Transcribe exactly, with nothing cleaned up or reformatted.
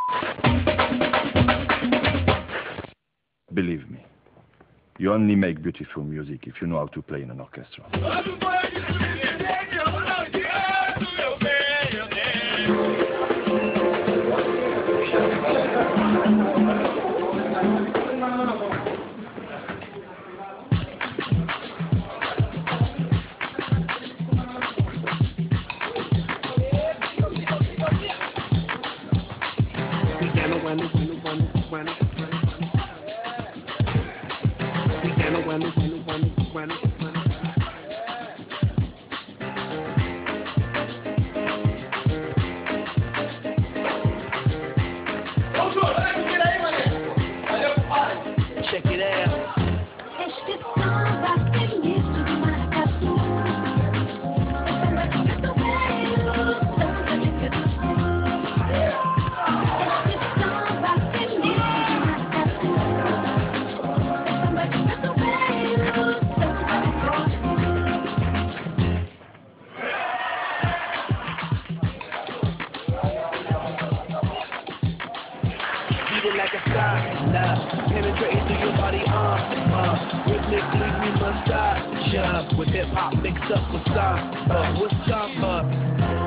Believe me, you only make beautiful music if you know how to play in an orchestra. With hip hop mixed up with samba, with samba.